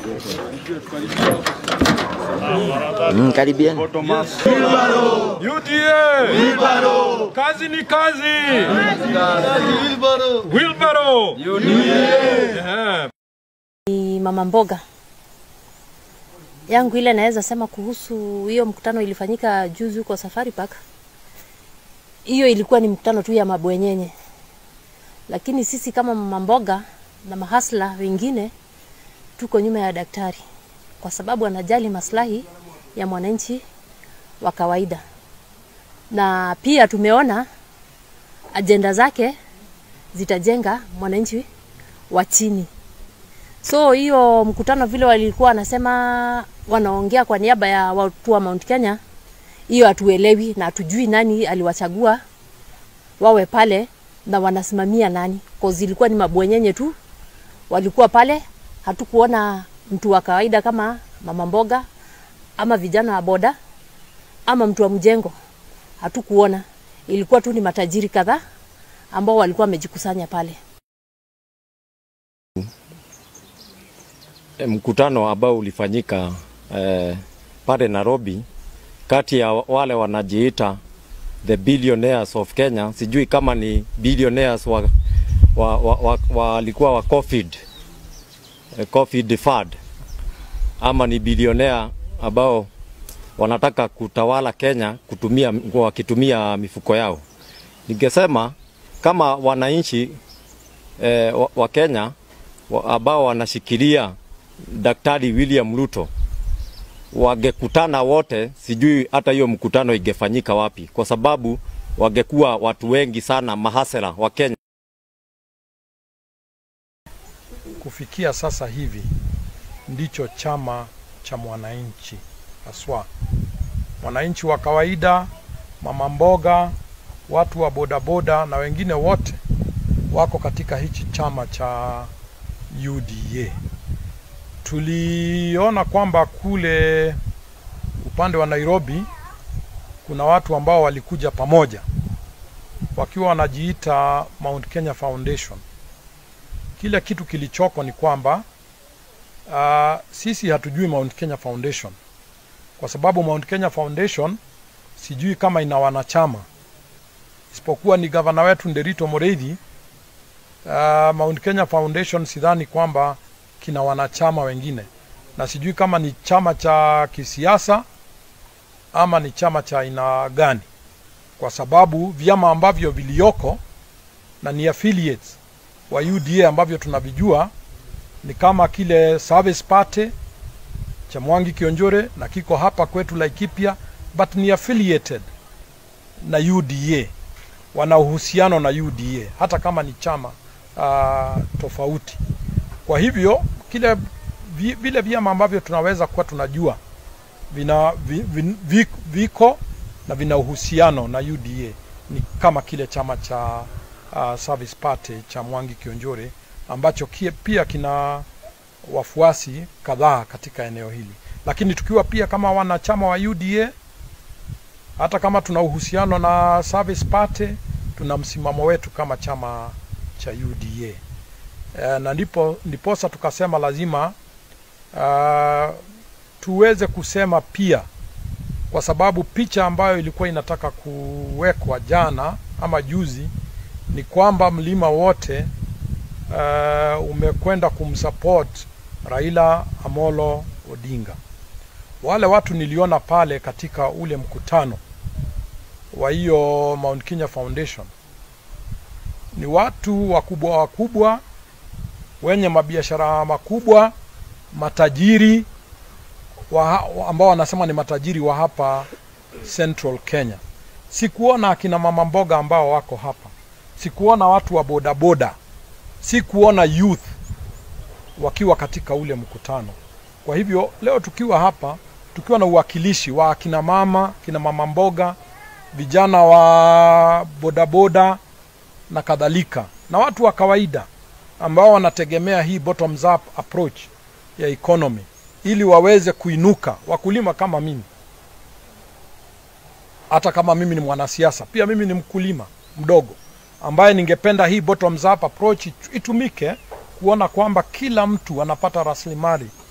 Karibieni. Wilbaro! UDA! Wilbaro! Kazi ni kazi! Wilbaro! Wilbaro! UDA! Ni mama mboga yangu ile naweza sema kuhusu hiyo mkutano ilifanyika juzi huko Safari Park. Hiyo ilikuwa ni mkutano tu ya mabwenyenye. Lakini sisi kama mama mboga na mahasla wengine tuko nyuma ya daktari kwa sababu anajali maslahi ya mwananchi wa kawaida. Na pia tumeona agenda zake zitajenga mwananchi wa chini. So hiyo mkutano vile walikuwa wanasema wanaongea kwa niaba ya watu wa Mount Kenya, hiyo hatuelewi na hatujui nani aliwachagua wawe pale na wanasimamia nani. Kwa zilikuwa ni mabwenyenye tu walikuwa pale, hatukuona mtu wa kawaida kama mama mboga ama vijana wa boda ama mtu wa mjengo. Hatukuona. Ilikuwa tu ni matajiri kadhaa ambao walikuwa wamejikusanya pale. Mkutano ambao ulifanyika pale Nairobi kati ya wale wanajiita the billionaires of Kenya, sijui kama ni billionaires walikuwa wa COVID fund ama ni billionaire ambao wanataka kutawala Kenya wakitumia mifuko yao. Ningesema kama wananchi wa Kenya ambao wanashikilia Daktari William Ruto wangekutana wote, sijui hata hiyo mkutano ingefanyika wapi, kwa sababu wangekuwa watu wengi sana mahasela wa Kenya. Kufikia sasa hivi ndicho chama cha mwananchi haswa. Mwananchi wa kawaida, mama mboga, watu wa bodaboda na wengine wote wako katika hichi chama cha UDA. Tuliona kwamba kule upande wa Nairobi kuna watu ambao walikuja pamoja wakiwa wanajiita Mount Kenya Foundation. Kile kitu kilichoko ni kwamba sisi hatujui Mount Kenya Foundation, kwa sababu Mount Kenya Foundation sijui kama ina wanachama, isipokuwa ni gavana wetu Ruto Moreithi. Mount Kenya Foundation sidhani kwamba kina wanachama wengine, na sijui kama ni chama cha kisiasa ama ni chama cha aina gani, kwa sababu vyama ambavyo vilioko na ni affiliates wa UDA ambavyo tunavijua ni kama kile Service Party cha Mwangi Kionjore na kiko hapa kwetu Laikipia, but ni affiliated na UDA, wana uhusiano na UDA hata kama ni chama tofauti. Kwa hivyo vile vyama ambavyo tunaweza kuwa tunajua viko na vina uhusiano na UDA ni kama kile chama cha Service Party cha Mwangi Kionjore ambacho pia kina wafuasi kadhaa katika eneo hili. Lakini tukiwa pia kama wanachama wa UDA, hata kama tuna uhusiano na Service Party, tuna msimamo wetu kama chama cha UDA. Na ndiposa tukasema lazima tuweze kusema pia, kwa sababu picha ambayo ilikuwa inataka kuwekwa jana ama juzi ni kwamba mlima wote umekwenda kumsupport Raila Amolo Odinga. Wale watu niliona pale katika ule mkutano wa hiyo Mount Kenya Foundation ni watu wakubwa wenye mabiashara makubwa, matajiri ambao wanasema ni matajiri wa hapa Central Kenya. Sikuona akina mama mboga ambao wako hapa, sikuona watu wa bodaboda, sikuona youth wakiwa katika ule mkutano. Kwa hivyo leo tukiwa hapa, tukiwa na uwakilishi wa akina mama, kina mama mboga, vijana wa bodaboda na kadhalika, na watu wa kawaida ambao wanategemea hii bottoms up approach ya economy ili waweze kuinuka, wakulima kama mimi. Hata kama mimi ni mwanasiasa, pia mimi ni mkulima mdogo ambaye ningependa hii bottoms up approach itumike kuona kwamba kila mtu anapata rasilimali